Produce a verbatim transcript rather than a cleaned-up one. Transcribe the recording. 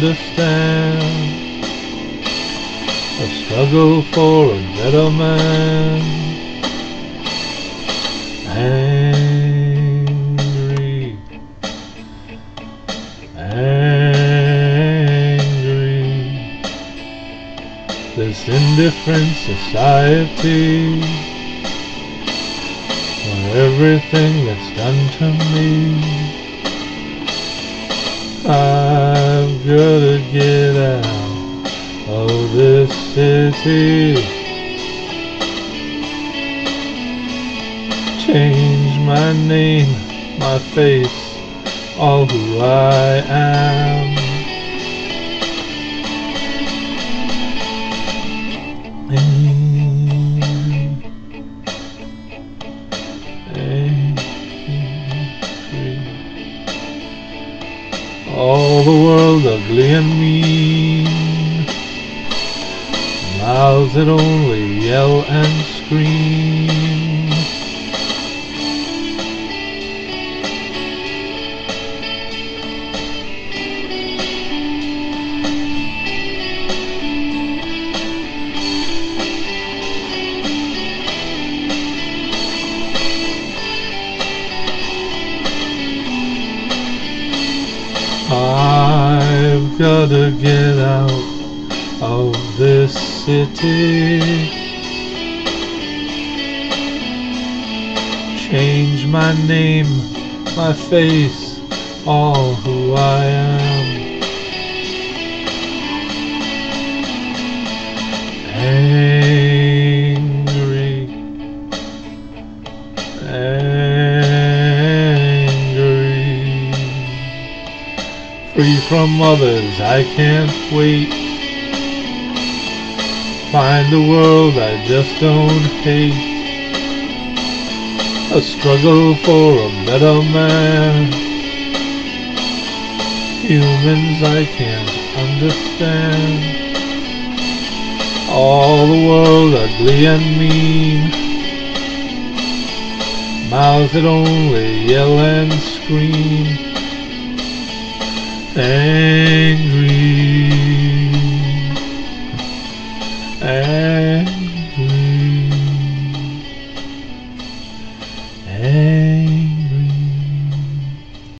understand. A struggle for a better man. Angry, angry. This indifferent society, for everything that's done to me. I've gotta get out of this city. Change my name, my face, all who I am. All the world ugly and mean, mouths that only yell and scream. I've gotta get out of this city. Change my name, my face, all who I am. Angry, angry. Free from others, I can't wait. Find a world I just don't hate. A struggle for a better man. Humans I can't understand. All the world ugly and mean, mouths that only yell and scream. Angry, angry, angry.